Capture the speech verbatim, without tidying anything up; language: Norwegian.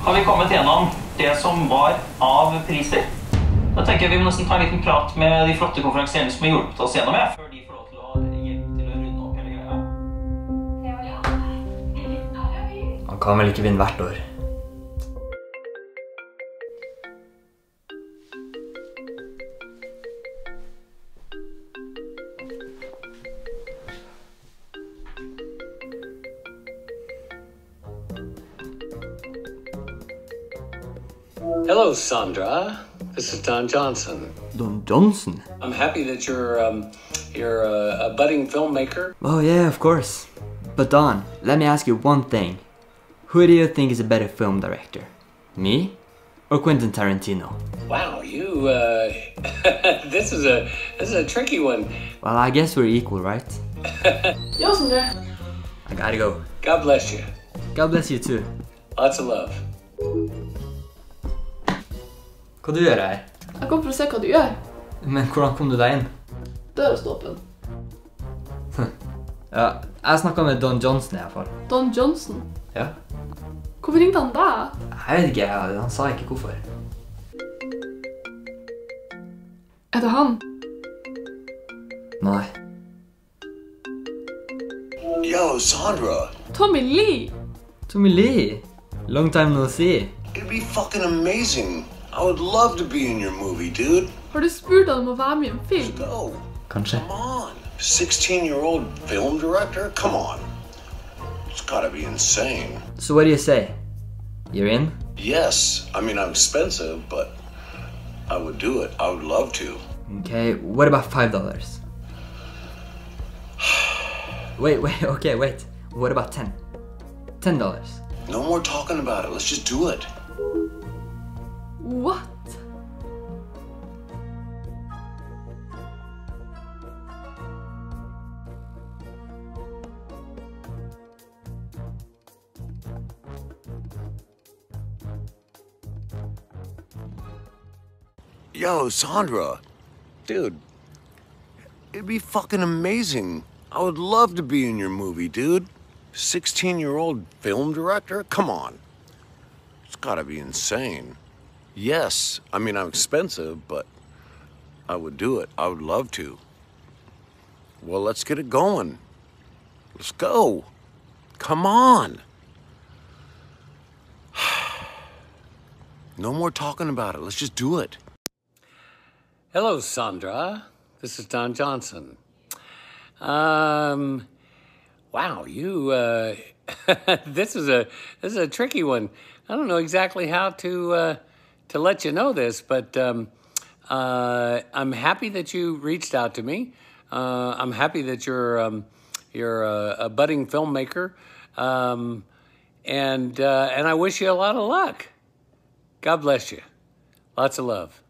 har vi kommet gjennom det som var av priser. Da tenker jeg vi må nesten ta en liten prat med de flotte konferansierene som har hjulpet oss gjennom det, før de får lov til å hjelpe til å runde opp hele greia. Han kan vel ikke vinne hvert år. Hello, Sondre. This is Don Jensen. Don Johnson? I'm happy that you're um, you're a, a budding filmmaker. Oh yeah, of course. But Don, let me ask you one thing. Who do you think is a better film director? Me or Quentin Tarantino? Wow, you. Uh, this is a this is a tricky one. Well, I guess we're equal, right? Yo, Sondre. I gotta go. God bless you. God bless you too. Lots of love. Hva du gjør her? Jeg kom for å se hva du gjør. Men hvordan kom du deg inn? Døra står åpen. Ja, jeg snakket med Don Johnson i hvert fall. Don Johnson? Ja. Hvorfor ringte han deg? Jeg vet ikke, han sa ikke hvorfor. Er det han? Nei. Yo, Sondre. Tommy Lee! Tommy Lee! Long time no see. It'd be fucking amazing. I would love to be in your movie, dude. Har du spurt han om å være med i en film? Let's go. Kanskje. Come on. sixteen-year-old film director? Come on. It's gotta be insane. So what do you say? You're in? Yes. I mean, I'm expensive, but I would do it. I would love to. Okay, what about five dollars? Wait, wait, okay, wait. What about ten? Ten dollars. No more talking about it. Let's just do it. What? Yo, Sondre. Dude, it'd be fucking amazing. I would love to be in your movie, dude. sixteen-year-old film director? Come on. It's gotta be insane. Yes, I mean, I'm expensive, but I would do it. I would love to. Well, let's get it going. Let's go. Come on. No more talking about it. Let's just do it. Hello, Sondre. This is Don Johnson. Um, wow, you. Uh, this is a this is a tricky one. I don't know exactly how to. Uh, to let you know this, but um, uh, I'm happy that you reached out to me. Uh, I'm happy that you're um, you're a, a budding filmmaker, um, and uh, and I wish you a lot of luck. God bless you. Lots of love.